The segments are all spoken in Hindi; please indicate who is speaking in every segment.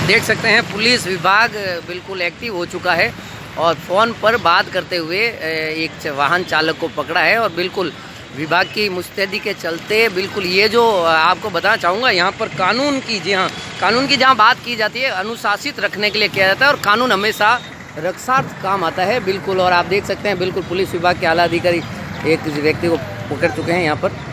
Speaker 1: आप देख सकते हैं पुलिस विभाग बिल्कुल एक्टिव हो चुका है और फ़ोन पर बात करते हुए एक वाहन चालक को पकड़ा है। और बिल्कुल विभाग की मुस्तैदी के चलते बिल्कुल ये जो आपको बताना चाहूँगा, यहाँ पर कानून की, जी हाँ, कानून की जहाँ बात की जाती है अनुशासित रखने के लिए किया जाता है और कानून हमेशा रक्षार्थ काम आता है बिल्कुल। और आप देख सकते हैं बिल्कुल पुलिस विभाग के आला अधिकारी एक व्यक्ति को पकड़ चुके हैं यहाँ पर।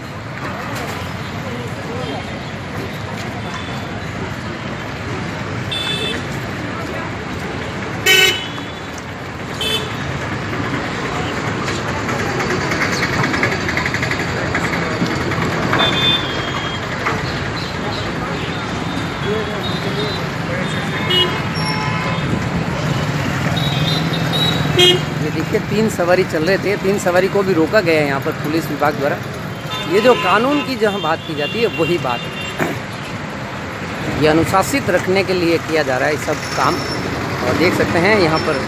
Speaker 1: ये देखिए 3 सवारी चल रहे थे, 3 सवारी को भी रोका गया है यहाँ पर पुलिस विभाग द्वारा। ये जो कानून की जहाँ बात की जाती है वही बात है, ये अनुशासित रखने के लिए किया जा रहा है सब काम। और देख सकते हैं यहाँ पर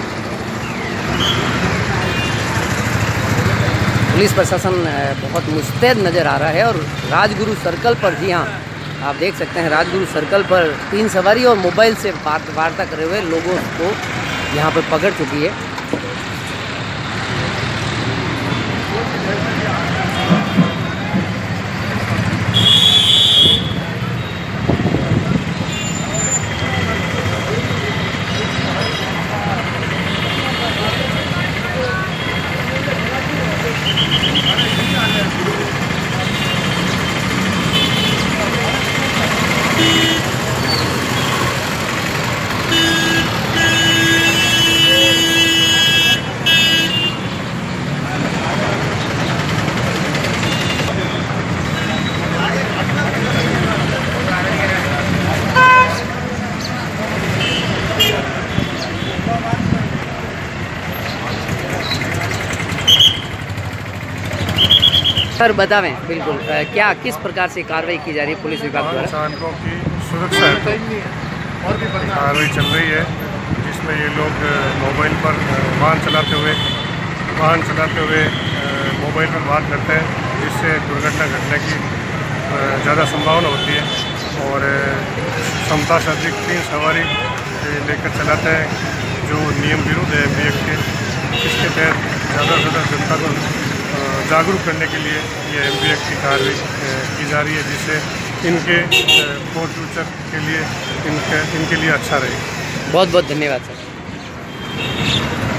Speaker 1: पुलिस प्रशासन बहुत मुस्तैद नज़र आ रहा है। और राजगुरु सर्कल पर, जी हाँ, आप देख सकते हैं राजगुरु सर्कल पर 3 सवारी और मोबाइल से वार्ता करे हुए लोगों को यहाँ पर पकड़ चुकी है। सर बतावें बिल्कुल क्या किस प्रकार से कार्रवाई की जा रही है पुलिस विभाग द्वारा?
Speaker 2: चालकों की सुरक्षा कार्रवाई चल रही है, जिसमें ये लोग मोबाइल पर वाहन चलाते हुए मोबाइल पर बात करते हैं, जिससे दुर्घटना घटने की ज़्यादा संभावना होती है। और क्षमता से अधिक 3 सवारी लेकर चलाते हैं, जो नियम विरुद्ध है MBX के। इसके तहत ज़्यादा से ज़्यादा जनता को जागरूक करने के लिए ये MBX की कार्रवाई की जा रही है, जिससे इनके फॉर फ्यूचर के लिए इनके लिए अच्छा रहे।
Speaker 1: बहुत बहुत धन्यवाद सर।